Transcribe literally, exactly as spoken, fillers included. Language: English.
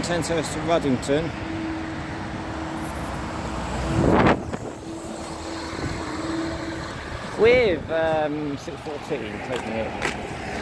ten service to Ruddington. With um, six fourteen taking it.